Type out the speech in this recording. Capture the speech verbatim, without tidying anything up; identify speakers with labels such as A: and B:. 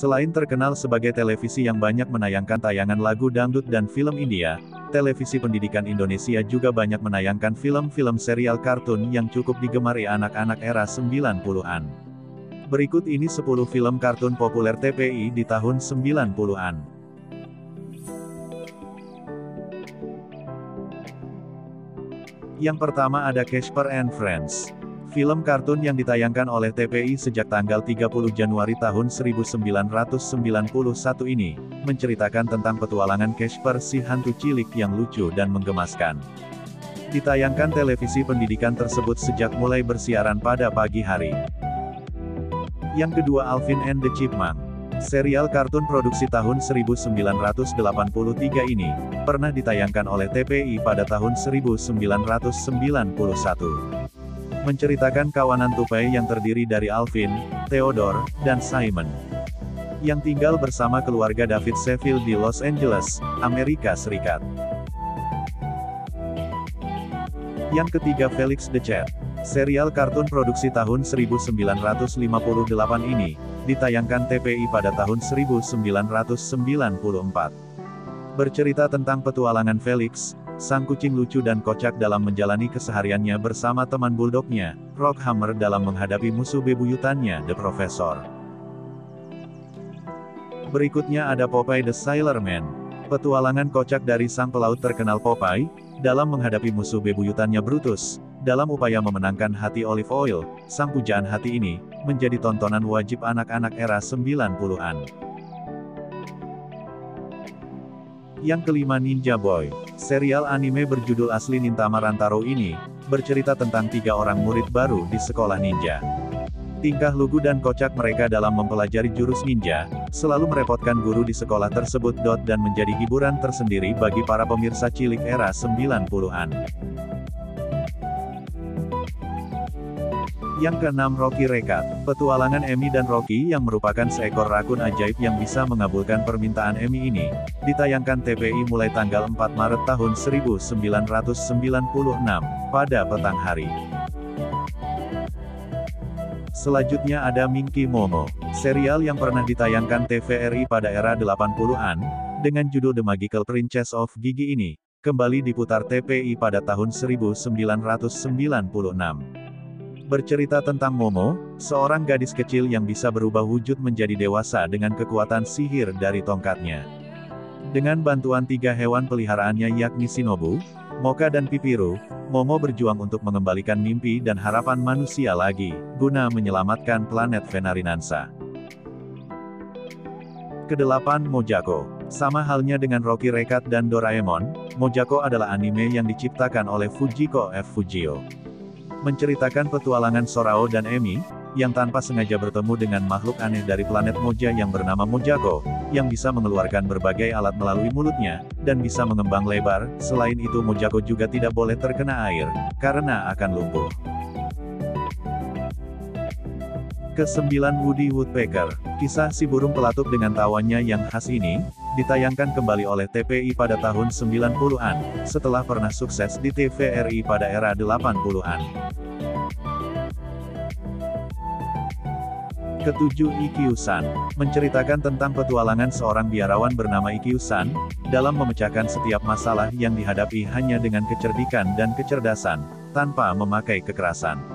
A: Selain terkenal sebagai televisi yang banyak menayangkan tayangan lagu dangdut dan film India, televisi pendidikan Indonesia juga banyak menayangkan film-film serial kartun yang cukup digemari anak-anak era sembilan puluhan. Berikut ini sepuluh film kartun populer T V I di tahun sembilan puluhan. Yang pertama ada Casper and Friends. Film kartun yang ditayangkan oleh T V I sejak tanggal tiga puluh Januari tahun seribu sembilan ratus sembilan puluh satu ini, menceritakan tentang petualangan Casper si hantu cilik yang lucu dan menggemaskan. Ditayangkan televisi pendidikan tersebut sejak mulai bersiaran pada pagi hari. Yang kedua Alvin and the Chipmunk. Serial kartun produksi tahun seribu sembilan ratus delapan puluh tiga ini, pernah ditayangkan oleh T V I pada tahun seribu sembilan ratus sembilan puluh satu. Menceritakan kawanan tupai yang terdiri dari Alvin, Theodore, dan Simon, yang tinggal bersama keluarga David Seville di Los Angeles, Amerika Serikat. Yang ketiga Felix the Cat. Serial kartun produksi tahun seribu sembilan ratus lima puluh delapan ini, ditayangkan T V I pada tahun seribu sembilan ratus sembilan puluh empat. Bercerita tentang petualangan Felix, sang kucing lucu dan kocak dalam menjalani kesehariannya bersama teman bulldognya, Rockhammer dalam menghadapi musuh bebuyutannya, The Professor. Berikutnya ada Popeye the Sailor Man. Petualangan kocak dari sang pelaut terkenal Popeye, dalam menghadapi musuh bebuyutannya Brutus, dalam upaya memenangkan hati Olive Oyl, sang pujaan hati ini, menjadi tontonan wajib anak-anak era sembilan puluhan. Yang kelima Ninja Boy. Serial anime berjudul asli Nintama Rantaro ini, bercerita tentang tiga orang murid baru di sekolah ninja. Tingkah lugu dan kocak mereka dalam mempelajari jurus ninja, selalu merepotkan guru di sekolah tersebut. Dan menjadi hiburan tersendiri bagi para pemirsa cilik era sembilan puluhan. Yang keenam Rocky Rekat. Petualangan Amy dan Rocky yang merupakan seekor rakun ajaib yang bisa mengabulkan permintaan Amy ini, ditayangkan T V I mulai tanggal empat Maret tahun seribu sembilan ratus sembilan puluh enam, pada petang hari. Selanjutnya ada Minky Momo. Serial yang pernah ditayangkan T V R I pada era delapan puluhan, dengan judul The Magical Princess of Gigi ini, kembali diputar T V I pada tahun seribu sembilan ratus sembilan puluh enam. Bercerita tentang Momo, seorang gadis kecil yang bisa berubah wujud menjadi dewasa dengan kekuatan sihir dari tongkatnya. Dengan bantuan tiga hewan peliharaannya yakni Shinobu, Mocha dan Pipiro, Momo berjuang untuk mengembalikan mimpi dan harapan manusia lagi, guna menyelamatkan planet Venarinansa. Kedelapan Mojako. Sama halnya dengan Rocky Rekat dan Doraemon, Mojako adalah anime yang diciptakan oleh Fujiko F. Fujio. Menceritakan petualangan Sorao dan Amy, yang tanpa sengaja bertemu dengan makhluk aneh dari planet Moja yang bernama Mojako, yang bisa mengeluarkan berbagai alat melalui mulutnya, dan bisa mengembang lebar. Selain itu Mojako juga tidak boleh terkena air, karena akan lumpuh. Kesembilan Woody Woodpecker. Kisah si burung pelatuk dengan tawanya yang khas ini, ditayangkan kembali oleh T V I pada tahun sembilan puluhan, setelah pernah sukses di T V R I pada era delapan puluhan. Ketujuh Ikkyu-san. Menceritakan tentang petualangan seorang biarawan bernama Ikkyu-san, dalam memecahkan setiap masalah yang dihadapi hanya dengan kecerdikan dan kecerdasan, tanpa memakai kekerasan.